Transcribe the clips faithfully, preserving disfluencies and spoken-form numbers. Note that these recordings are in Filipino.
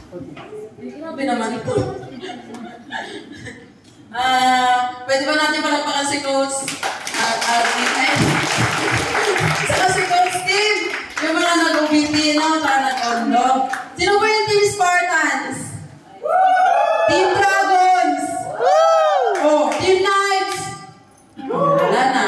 Grabe naman ito. Ah, pwede ba natin palakpakan si Coach at Alvin? Ay, saka si Coach Tim, yung mga nag-O B T, no? Saka nag-Ondo. Sino ba yung Team Spartans? Team Dragons? Oh, Team Knights? Oh, wala na.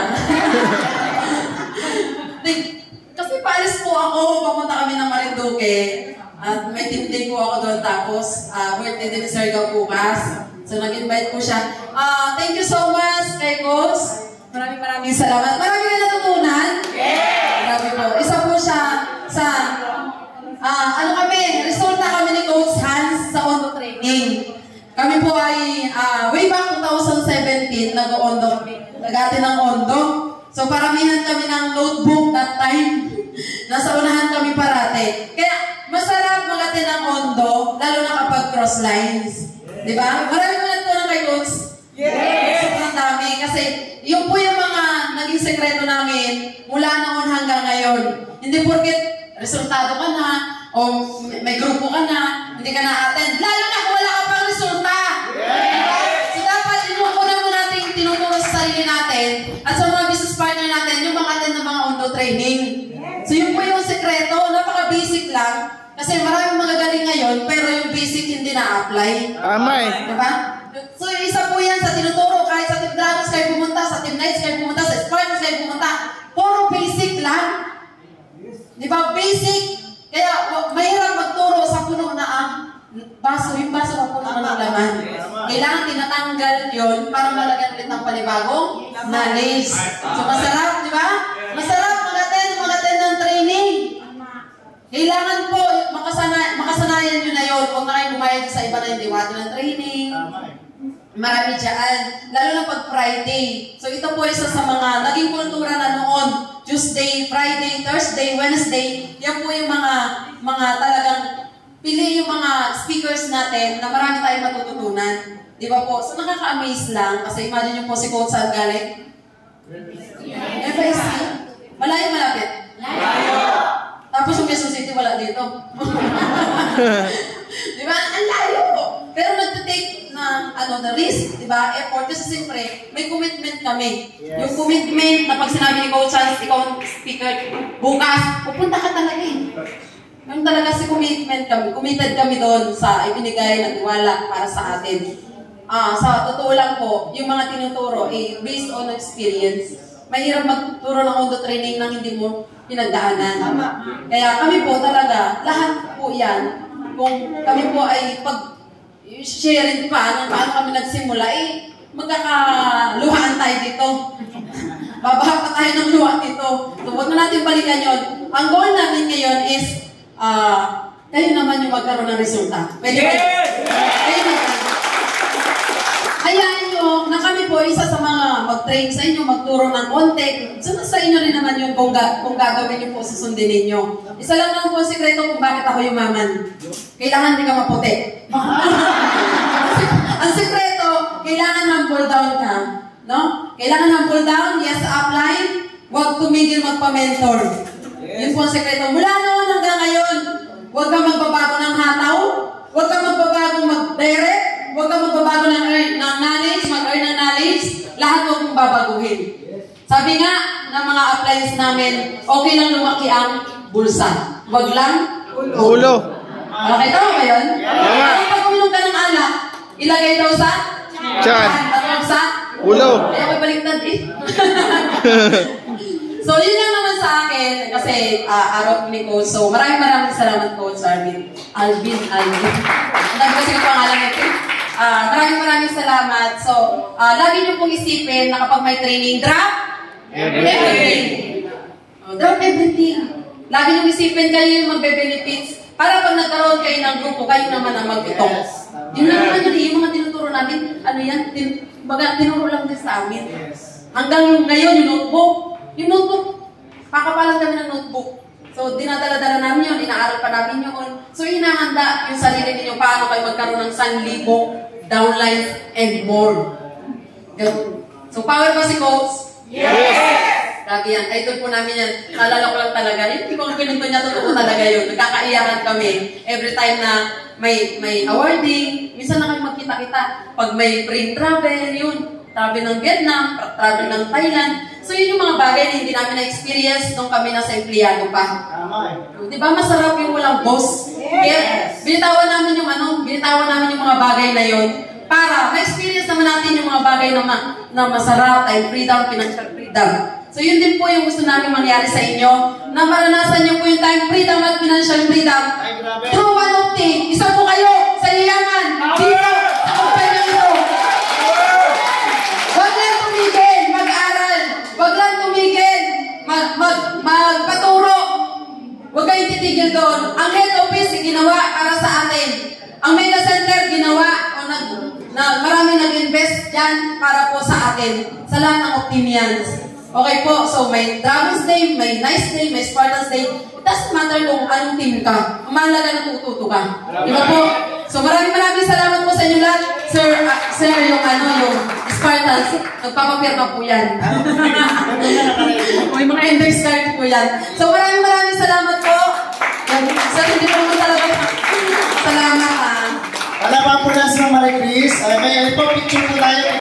Kasi paalis po ako, papunta kami ng Marinduque. At may team day po ako doon. Tapos, uh, birthday din ni Sir Gaw bukas. So, nag-invite po siya. Uh, thank you so much kay Coach. Maraming maraming salamat. Marami na natutunan? Yes! Marami po. Isa po siya sa, uh, ano kami, resulta kami ni Coach Hans sa Ondo training. Kami po ay, uh, way back two thousand seventeen, nag-Ondo kami. Nag-ati ng Ondo. So, paramihan kami ng notebook that time. Nasa unahan kami parate. Kaya, masarap mag-ati ng Ondo, lalo na kapag cross lines. Di ba? Marami mo natutunan kay Coach? Yes! Sobrang dami. Kasi, yung po yung mga naging sekreto namin mula noon hanggang ngayon. Hindi porket resultado ka na, o may grupo ka na, hindi ka na-attend. Lalo na kung wala ka pang resulta. Yes! So, dapat inukuna mo natin tinuturo sa sarili natin at sa mga business partner natin yung mga attend ng mga Ondo training. So, yun po yung sekreto. Napaka-basic lang. Kasi maraming magagaling ngayon, pero yung basic hindi na-apply. Tama eh. Diba? So, isa po yan sa tinuturo. Kahit sa Team Dragons kayo pumunta, sa Team Knights kayo pumunta, sa Spartans kayo pumunta. Puro basic lang. Diba? Basic. Kaya, mahirap magturo sa puno na ang baso. Yung baso na puno ng laman. Kailangan tinatanggal yon para malagyan ulit ng panibagong knowledge. So, masarap, diba? Masarap mag-attend, mag-attend ng training. Kailangan po, makasana, makasanayan nyo na yun. Huwag na kayo bumayad sa iba na hindi wato ng training. Marami dyan. Lalo na pag Friday. So ito po isa sa mga naging kultura na noon. Tuesday, Friday, Thursday, Wednesday. Yan po yung mga, mga talagang pili yung mga speakers natin na marami tayong matututunan. Di ba po? So nakaka-amaze lang. Kasi imagine nyo po si Coach saan galing? F S C? Malayo malapit? Malayo! Tapos yung Quezon City, wala dito. Di ba? Ang layo po. Pero nag-take na, ano, the risk, di ba? Effort. Kasi siyempre, may commitment kami. Yes. Yung commitment na pag sinabi ni Coach Hans, ikaw speaker, bukas, pupunta ka talaga eh. Yung talaga si commitment kami. Committed kami doon sa ibinigay na tiwala para sa atin. Ah, sa totoo lang po, yung mga tinuturo, eh, based on experience. Mahirap magturo ng Ondo training nang hindi mo pinagdaanan. Kaya kami po talaga, lahat po yan, kung kami po ay pag-sharing pa, nung paano kami nagsimula, eh, magkakaluhaan tayo dito. Babaha pa tayo ng luha dito. So, huwag na natin balikan yun. Ang goal namin ngayon is, uh, kayo naman yung magkaroon ng resulta. Pwede ba? Yes! Kayo naman. Hayaan nyo na kami po isa sa mga mag-train sa inyo, magturo ng konti. So, sa inyo rin naman yung kung, ga kung gagawin nyo po susundin ninyo. Isa lang naman po ang sikreto kung bakit ako yumaman. Kailangan di ka maputi. Ang sikreto, kailangan humble down ka. No? Kailangan humble down, yes, upline. Huwag tumigil magpa-mentor. Yes. Yun po ang sikreto. Mula noon hanggang ngayon, huwag ka magbabago ng hataw. Huwag ka magbabago mag-direct. Huwag ka magbabago ng, ng knowledge, mag-earn ng knowledge, lahat huwag mong babaguhin. Sabi nga ng mga appliance namin, okay lang lumaki ang bulsa. Huwag lang ulo. Okay, tama ba yun? Yeah. Kung pag uminom ka ng alak, ilagay daw sa? Tiyan. At sa? Ulo. Ay, ako baliktad eh. So, yun lang naman sa akin, kasi uh, araw ni Coach. So, maraming maraming salamat, Coach Alvin. Alvin, Alvin. Ang dami kasi yung pangalan nito. Uh, maraming maraming salamat. So, uh, lagi niyo pong isipin na kapag may training, drop everything. everything. Oh, drop everything. Lagi niyo isipin kayo yung magbe-benefits para pag nagkaroon kayo ng grupo, kayo naman ang mag-itong. Yun lang naman yun, yung mga tinuturo namin, ano yan, tin baga, tinuro lang din sa amin. Hanggang yung ngayon, yung notebook, yung notebook, pakapalan kami ng notebook. So, dinadala-dala namin yun, inaaral pa namin yun. So, hinahanda yung sarili ninyo paano kayo magkaroon ng one thousand downlines and more. So, power ba si Coach? Yes! Grabe yan. Idol po namin yan. Naalala ko lang talaga. Hindi ko pinunto niya. Totoo talaga yun. Nagkakaiyakan kami. Every time na may may awarding, minsan na kami magkita-kita. Pag may free travel, yun. Travel ng Vietnam, travel ng Thailand. So yun yung mga bagay na hindi namin na-experience nung kami nasa empleyado pa. Di ba masarap yung walang boss? Kaya binitawan namin yung ano, binitawan namin yung mga bagay na yun para ma-experience naman natin yung mga bagay na, ma na masarap, time freedom, financial freedom. So yun din po yung gusto namin mangyari sa inyo, na maranasan nyo po yung time freedom at financial freedom. Through one of the, isa po kayo sa yayaman dito sa kumpanya ito. Huwag lang tumigil, mag-aaral. Huwag lang tumigil, mag, mag, magpaturo. Huwag kayong titigil doon. Ang head office ginawa para sa atin. Ang mega center ginawa o nag, na marami nag-invest dyan para po sa atin. Sa lahat ng Optimians. Okay po, so may Dragon's Day, may Nice Day, may Spartan's Day. It doesn't matter kung anong team ka. Ang mahalaga na tututo ka. Di ba po? So maraming maraming salamat po sa inyo lahat. Sir, uh, sir, yung ano, yung Spartans, nagpapapirma po yan. May mga index card po yan. So maraming maraming salamat po. Sir, hindi po mo talaga. Salamat ha. Wala pa po na sa Maricris. Uh, may po picture po tayo.